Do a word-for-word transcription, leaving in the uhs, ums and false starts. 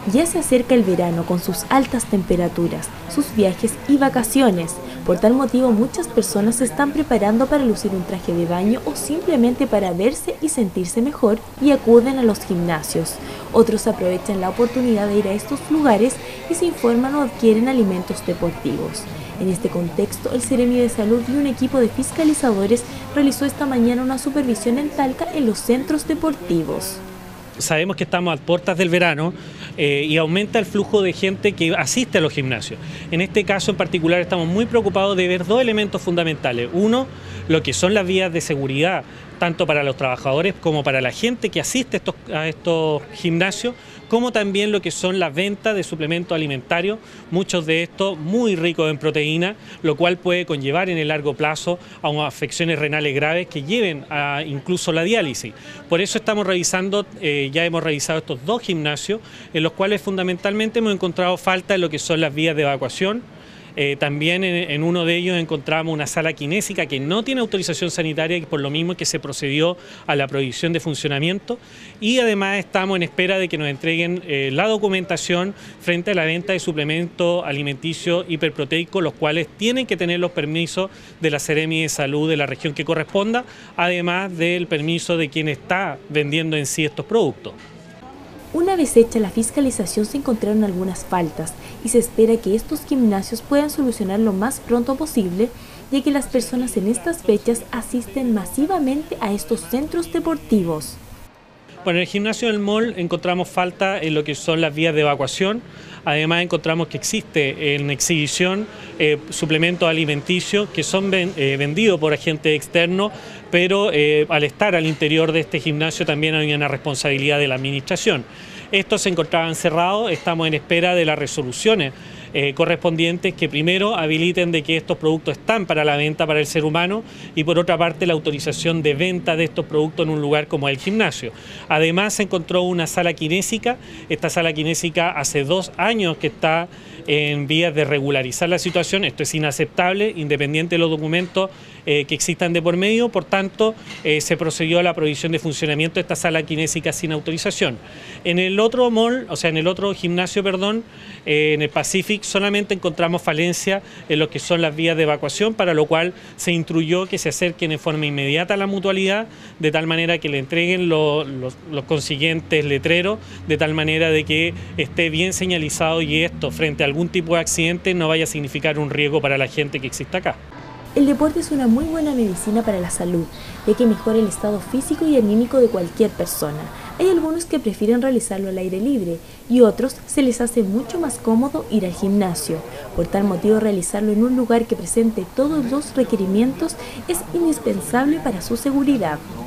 Ya se acerca el verano con sus altas temperaturas, sus viajes y vacaciones. Por tal motivo, muchas personas se están preparando para lucir un traje de baño o simplemente para verse y sentirse mejor y acuden a los gimnasios. Otros aprovechan la oportunidad de ir a estos lugares y se informan o adquieren alimentos deportivos. En este contexto, el Seremi de Salud y un equipo de fiscalizadores realizó esta mañana una supervisión en Talca en los centros deportivos. Sabemos que estamos a puertas del verano eh, y aumenta el flujo de gente que asiste a los gimnasios. En este caso en particular estamos muy preocupados de ver dos elementos fundamentales. Uno, lo que son las vías de seguridad, tanto para los trabajadores como para la gente que asiste a estos, a estos gimnasios, como también lo que son las ventas de suplementos alimentarios, muchos de estos muy ricos en proteína, lo cual puede conllevar en el largo plazo a unas afecciones renales graves que lleven a incluso la diálisis. Por eso estamos revisando, eh, ya hemos revisado estos dos gimnasios, en los cuales fundamentalmente hemos encontrado falta en lo que son las vías de evacuación. Eh, también en, en uno de ellos encontramos una sala kinésica que no tiene autorización sanitaria y por lo mismo que se procedió a la prohibición de funcionamiento, y además estamos en espera de que nos entreguen eh, la documentación frente a la venta de suplementos alimenticios hiperproteicos, los cuales tienen que tener los permisos de la Seremi de Salud de la región que corresponda, además del permiso de quien está vendiendo en sí estos productos. Una vez hecha la fiscalización se encontraron algunas faltas y se espera que estos gimnasios puedan solucionar lo más pronto posible, ya que las personas en estas fechas asisten masivamente a estos centros deportivos. Bueno, en el gimnasio del mall encontramos falta en lo que son las vías de evacuación. Además encontramos que existe en exhibición eh, suplementos alimenticios que son ven, eh, vendidos por agentes externos, pero eh, al estar al interior de este gimnasio también hay una responsabilidad de la administración. Estos se encontraban cerrados, estamos en espera de las resoluciones eh, correspondientes que primero habiliten de que estos productos están para la venta para el ser humano y por otra parte la autorización de venta de estos productos en un lugar como el gimnasio. Además se encontró una sala kinésica, esta sala kinésica hace dos años que está en vías de regularizar la situación. Esto es inaceptable, independiente de los documentos eh, que existan de por medio, por tanto eh, se procedió a la prohibición de funcionamiento de esta sala kinésica sin autorización. En el otro mall, o sea en el otro gimnasio, perdón, eh, en el Pacific solamente encontramos falencia en lo que son las vías de evacuación, para lo cual se instruyó que se acerquen en forma inmediata a la mutualidad, de tal manera que le entreguen lo, los, los consiguientes letreros, de tal manera de que esté bien señalizado y esto frente a algún tipo de accidente no vaya a significar un riesgo para la gente que existe acá. El deporte es una muy buena medicina para la salud, ya que mejora el estado físico y anímico de cualquier persona. Hay algunos que prefieren realizarlo al aire libre y otros se les hace mucho más cómodo ir al gimnasio. Por tal motivo, realizarlo en un lugar que presente todos los requerimientos es indispensable para su seguridad.